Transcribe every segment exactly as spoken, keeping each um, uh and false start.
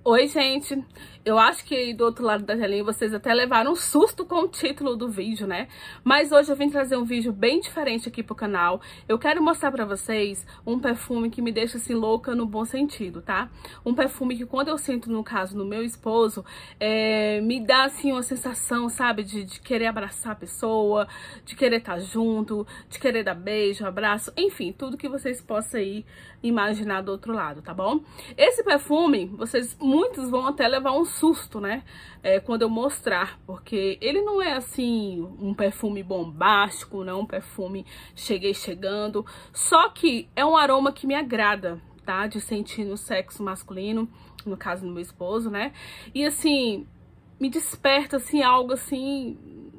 Oi, gente. Eu acho que aí do outro lado da telinha vocês até levaram um susto com o título do vídeo, né? Mas hoje eu vim trazer um vídeo bem diferente aqui pro canal. Eu quero mostrar pra vocês um perfume que me deixa assim louca no bom sentido, tá? Um perfume que quando eu sinto, no caso, no meu esposo, é, me dá assim uma sensação, sabe? De, de querer abraçar a pessoa, de querer estar junto, de querer dar beijo, abraço, enfim, tudo que vocês possam aí imaginar do outro lado, tá bom? Esse perfume, vocês, muitos vão até levar um susto, né? É, quando eu mostrar, porque ele não é assim um perfume bombástico, não é um perfume cheguei chegando, só que é um aroma que me agrada, tá? De sentir no sexo masculino, no caso do meu esposo, né? E assim, me desperta assim algo assim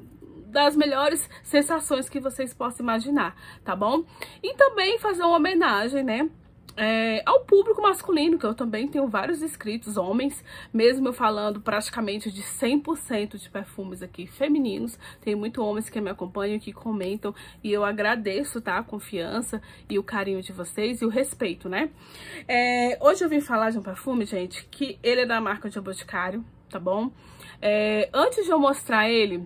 das melhores sensações que vocês possam imaginar, tá bom? E também fazer uma homenagem, né? É, ao público masculino, que eu também tenho vários inscritos, homens, mesmo eu falando praticamente de cem por cento de perfumes aqui femininos, tem muitos homens que me acompanham, que comentam, e eu agradeço, tá, a confiança e o carinho de vocês e o respeito, né? É, hoje eu vim falar de um perfume, gente, que ele é da marca de Boticário, tá bom? É, antes de eu mostrar ele,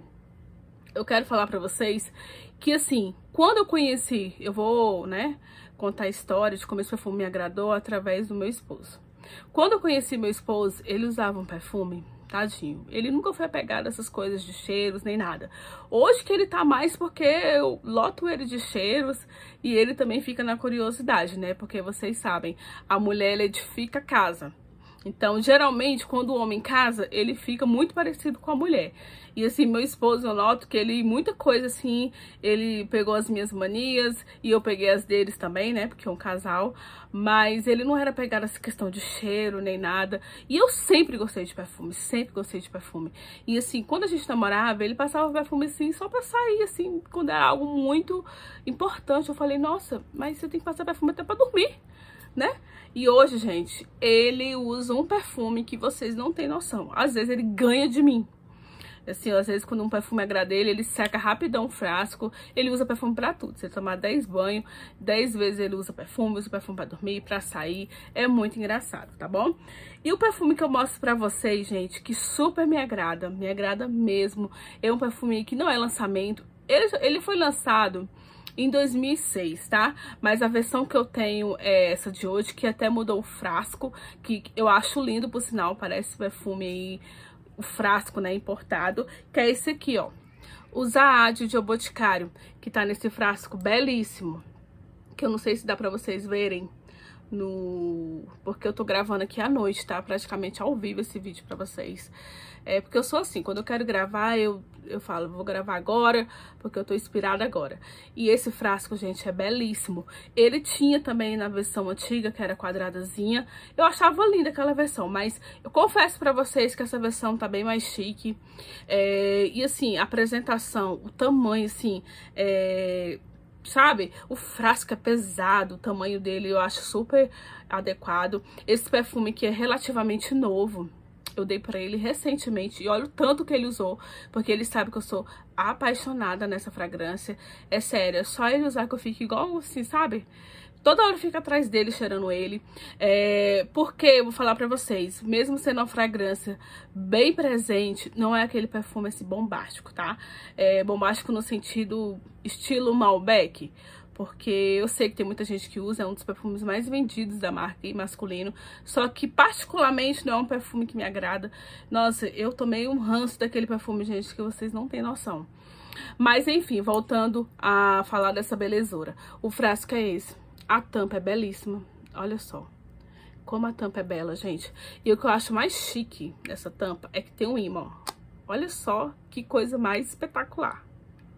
eu quero falar pra vocês que, assim, quando eu conheci, eu vou, né, contar a história de como esse perfume me agradou através do meu esposo. Quando eu conheci meu esposo, ele usava um perfume, tadinho, ele nunca foi apegado a essas coisas de cheiros, nem nada. Hoje que ele tá mais porque eu loto ele de cheiros e ele também fica na curiosidade, né, porque vocês sabem, a mulher, ela edifica a casa. Então, geralmente, quando o homem casa, ele fica muito parecido com a mulher. E assim, meu esposo, eu noto que ele, muita coisa assim, ele pegou as minhas manias e eu peguei as deles também, né? Porque é um casal. Mas ele não era pegado essa questão de cheiro, nem nada. E eu sempre gostei de perfume, sempre gostei de perfume. E assim, quando a gente namorava, ele passava perfume assim, só pra sair, assim, quando era algo muito importante. Eu falei, nossa, mas você tem que passar perfume até pra dormir, né? E hoje, gente, ele usa um perfume que vocês não têm noção. Às vezes ele ganha de mim. Assim, às vezes quando um perfume agrada ele, ele seca rapidão o frasco. Ele usa perfume pra tudo. Você tomar dez banhos, dez vezes ele usa perfume, usa perfume pra dormir, pra sair. É muito engraçado, tá bom? E o perfume que eu mostro pra vocês, gente, que super me agrada, me agrada mesmo. É um perfume que não é lançamento. Ele, ele foi lançado em dois mil e seis, tá? Mas a versão que eu tenho é essa de hoje, que até mudou o frasco, que eu acho lindo, por sinal, parece perfume aí, o frasco, né, importado, que é esse aqui, ó. O Zaad de Boticário, que tá nesse frasco belíssimo, que eu não sei se dá pra vocês verem, no porque eu tô gravando aqui à noite, tá? Praticamente ao vivo esse vídeo pra vocês. É porque eu sou assim, quando eu quero gravar, eu, eu falo, vou gravar agora, porque eu tô inspirada agora. E esse frasco, gente, é belíssimo. Ele tinha também na versão antiga, que era quadradazinha. Eu achava linda aquela versão, mas eu confesso pra vocês que essa versão tá bem mais chique. É, e assim, a apresentação, o tamanho, assim, é... sabe? O frasco é pesado, o tamanho dele eu acho super adequado. Esse perfume aqui é relativamente novo. Eu dei pra ele recentemente e olha o tanto que ele usou, porque ele sabe que eu sou apaixonada nessa fragrância. É sério, é só ele usar que eu fico igual assim, sabe? Toda hora fica atrás dele, cheirando ele. É, porque, eu vou falar pra vocês, mesmo sendo uma fragrância bem presente, não é aquele perfume assim bombástico, tá? É bombástico no sentido estilo Malbec. Porque eu sei que tem muita gente que usa, é um dos perfumes mais vendidos da marca e masculino. Só que particularmente não é um perfume que me agrada. Nossa, eu tomei um ranço daquele perfume, gente, que vocês não têm noção. Mas enfim, voltando a falar dessa belezura. O frasco é esse. A tampa é belíssima, olha só. Como a tampa é bela, gente. E o que eu acho mais chique dessa tampa é que tem um imã, ó. Olha só que coisa mais espetacular.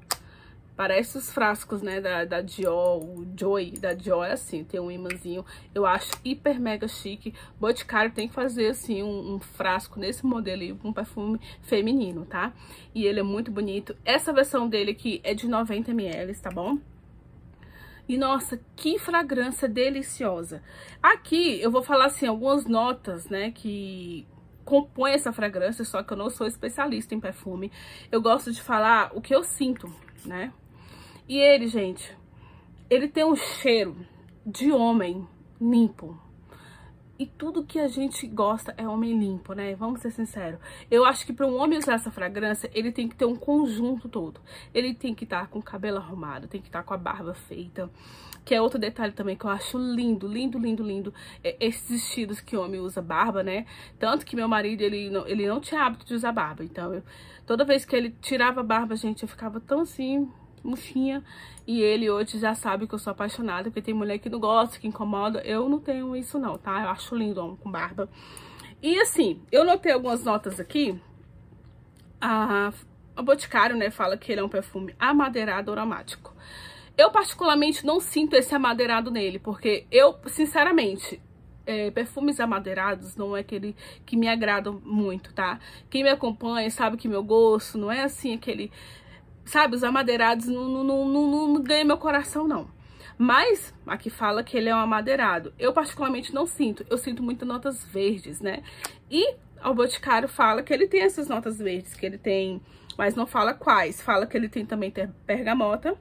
Parece os frascos, né, da, da Dior, o Joy da Dior é assim, tem um imãzinho. Eu acho hiper mega chique. Boticário tem que fazer, assim, um, um frasco nesse modelo aí, um perfume feminino, tá? E ele é muito bonito. Essa versão dele aqui é de noventa mililitros, tá bom? E, nossa, que fragrância deliciosa. Aqui, eu vou falar, assim, algumas notas, né, que compõem essa fragrância, só que eu não sou especialista em perfume. Eu gosto de falar o que eu sinto, né? E ele, gente, ele tem um cheiro de homem limpo. E tudo que a gente gosta é homem limpo, né? Vamos ser sinceros. Eu acho que para um homem usar essa fragrância, ele tem que ter um conjunto todo. Ele tem que estar com o cabelo arrumado, tem que estar com a barba feita. Que é outro detalhe também que eu acho lindo, lindo, lindo, lindo. É esses vestidos que o homem usa barba, né? Tanto que meu marido, ele não, ele não tinha hábito de usar barba. Então, eu, toda vez que ele tirava a barba, gente, eu ficava tão assim, murchinha. E ele hoje já sabe que eu sou apaixonada, porque tem mulher que não gosta, que incomoda. Eu não tenho isso não, tá? Eu acho lindo homem com barba. E assim, eu notei algumas notas aqui. A, a Boticário, né, fala que ele é um perfume amadeirado aromático. Eu particularmente não sinto esse amadeirado nele, porque eu, sinceramente, é, perfumes amadeirados não é aquele que me agradam muito, tá? Quem me acompanha sabe que meu gosto não é assim aquele... Sabe, os amadeirados não, não, não, não, não ganham meu coração, não. Mas, aqui fala que ele é um amadeirado. Eu particularmente não sinto. Eu sinto muitas notas verdes, né? E o Boticário fala que ele tem essas notas verdes, que ele tem... Mas não fala quais. Fala que ele tem também bergamota,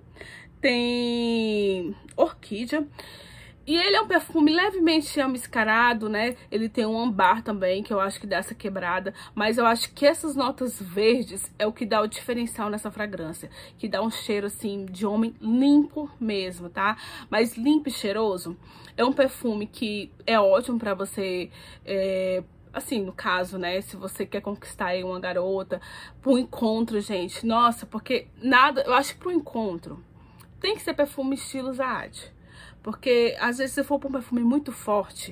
tem orquídea. E ele é um perfume levemente amascarado, né? Ele tem um ambar também, que eu acho que dá essa quebrada. Mas eu acho que essas notas verdes é o que dá o diferencial nessa fragrância. Que dá um cheiro, assim, de homem limpo mesmo, tá? Mas limpo e cheiroso. É um perfume que é ótimo pra você... É... Assim, no caso, né, se você quer conquistar aí uma garota, pro encontro, gente, nossa, porque nada, eu acho que pro encontro tem que ser perfume estilo Zaad, porque às vezes se for pra um perfume muito forte,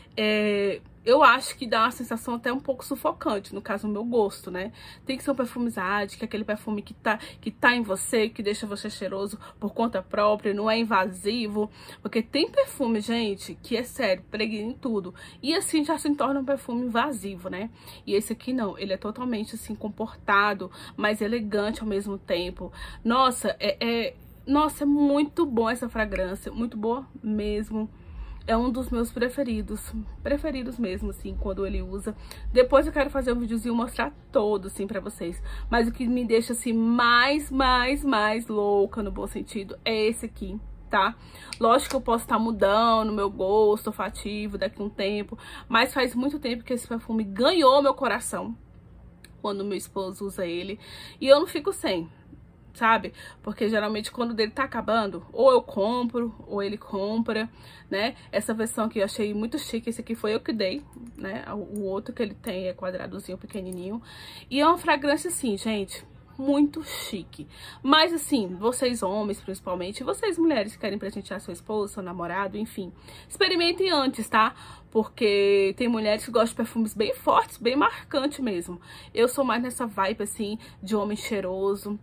é, eu acho que dá uma sensação até um pouco sufocante, no caso, o meu gosto, né? Tem que ser um perfume Zaad, que é aquele perfume que tá, que tá em você, que deixa você cheiroso por conta própria, não é invasivo. Porque tem perfume, gente, que é sério, pregna em tudo. E assim já se torna um perfume invasivo, né? E esse aqui não, ele é totalmente assim, comportado, mas elegante ao mesmo tempo. Nossa, é, é, nossa, é muito bom essa fragrância, muito boa mesmo. É um dos meus preferidos, preferidos mesmo, assim, quando ele usa. Depois eu quero fazer um videozinho, mostrar todo, assim, pra vocês. Mas o que me deixa, assim, mais, mais, mais louca, no bom sentido, é esse aqui, tá? Lógico que eu posso estar mudando meu gosto olfativo daqui a um tempo, mas faz muito tempo que esse perfume ganhou meu coração, quando meu esposo usa ele, e eu não fico sem. Sabe? Porque geralmente quando o dele tá acabando, ou eu compro, ou ele compra, né? Essa versão aqui eu achei muito chique, esse aqui foi eu que dei, né? O outro que ele tem é quadradozinho, pequenininho. E é uma fragrância assim, gente, muito chique. Mas assim, vocês homens principalmente, vocês mulheres que querem presentear seu esposo, seu namorado, enfim, experimentem antes, tá? Porque tem mulheres que gostam de perfumes bem fortes, bem marcantes mesmo. Eu sou mais nessa vibe assim, de homem cheiroso,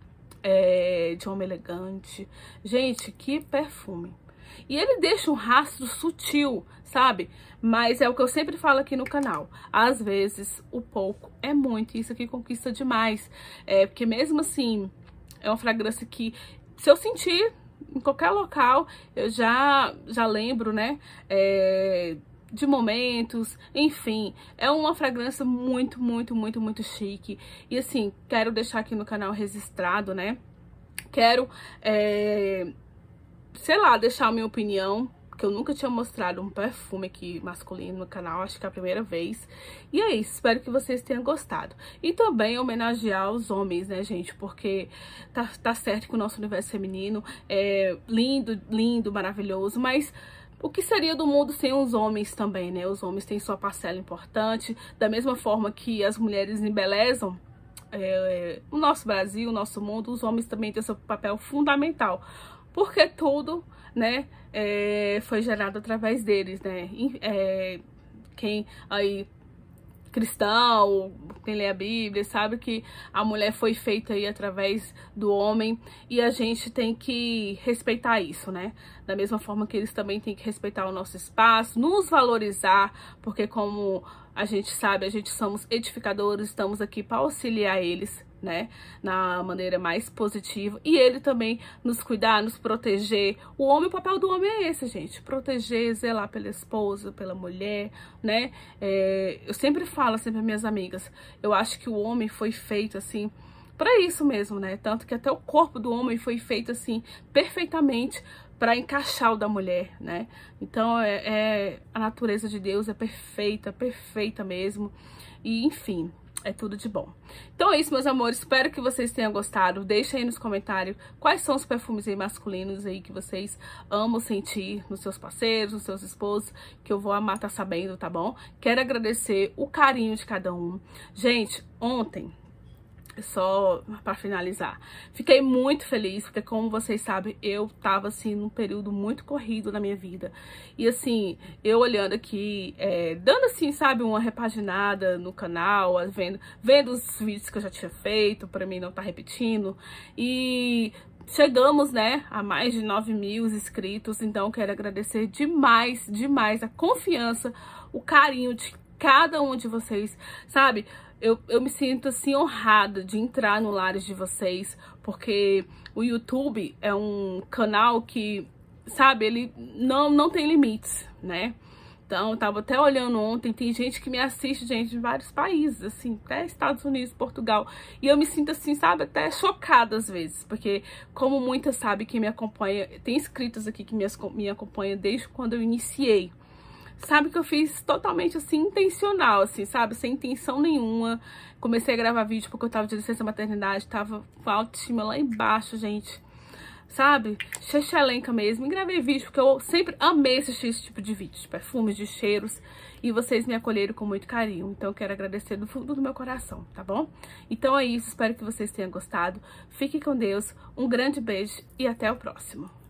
É, de homem elegante. Gente, que perfume. E ele deixa um rastro sutil, sabe? Mas é o que eu sempre falo aqui no canal. Às vezes, o pouco é muito. E isso aqui conquista demais. É, porque mesmo assim, é uma fragrância que, se eu sentir em qualquer local, eu já, já lembro, né? É... de momentos, enfim, é uma fragrância muito, muito, muito, muito chique. E assim, quero deixar aqui no canal registrado, né? Quero, é, sei lá, deixar a minha opinião, porque eu nunca tinha mostrado um perfume aqui masculino no canal, acho que é a primeira vez. E é isso, espero que vocês tenham gostado. E também homenagear os homens, né, gente? Porque tá, tá certo que o nosso universo feminino é lindo, lindo, maravilhoso, mas... o que seria do mundo sem os homens também, né? Os homens têm sua parcela importante, da mesma forma que as mulheres embelezam é, o nosso Brasil, o nosso mundo, os homens também têm seu papel fundamental, porque tudo, né, é, foi gerado através deles, né? É, quem aí... cristão, quem lê a Bíblia, sabe que a mulher foi feita aí através do homem e a gente tem que respeitar isso, né? Da mesma forma que eles também têm que respeitar o nosso espaço, nos valorizar, porque como a gente sabe, a gente somos edificadores, estamos aqui para auxiliar eles, né, na maneira mais positiva, e ele também nos cuidar, nos proteger. O homem, o papel do homem é esse, gente, proteger, zelar pela esposa, pela mulher, né, é, eu sempre falo assim para minhas amigas, eu acho que o homem foi feito assim, para isso mesmo, né, tanto que até o corpo do homem foi feito assim, perfeitamente, para encaixar o da mulher, né? Então, é, é, a natureza de Deus é perfeita, perfeita mesmo. E, enfim, é tudo de bom. Então é isso, meus amores. Espero que vocês tenham gostado. Deixa aí nos comentários quais são os perfumes aí masculinos aí que vocês amam sentir nos seus parceiros, nos seus esposos, que eu vou amar tá sabendo, tá bom? Quero agradecer o carinho de cada um. Gente, ontem... Só para finalizar, fiquei muito feliz, porque como vocês sabem, eu tava assim num período muito corrido na minha vida. E assim, eu olhando aqui, é, dando assim, sabe, uma repaginada no canal, vendo, vendo os vídeos que eu já tinha feito, para mim não tá repetindo. E chegamos, né, a mais de nove mil inscritos, então quero agradecer demais, demais a confiança, o carinho de cada um de vocês, sabe? Eu, eu me sinto, assim, honrada de entrar no Lares de vocês, porque o YouTube é um canal que, sabe, ele não, não tem limites, né? Então, eu tava até olhando ontem, tem gente que me assiste, gente, de vários países, assim, até Estados Unidos, Portugal. E eu me sinto, assim, sabe, até chocada às vezes, porque como muitas sabem que me acompanha, tem inscritos aqui que me, me acompanham desde quando eu iniciei. Sabe que eu fiz totalmente, assim, intencional, assim, sabe? Sem intenção nenhuma. Comecei a gravar vídeo porque eu tava de licença maternidade, tava com a autoestima lá embaixo, gente. Sabe? Xexelenca mesmo. E gravei vídeo porque eu sempre amei assistir esse tipo de vídeo, de perfumes, de cheiros. E vocês me acolheram com muito carinho. Então eu quero agradecer do fundo do meu coração, tá bom? Então é isso, espero que vocês tenham gostado. Fiquem com Deus, um grande beijo e até o próximo.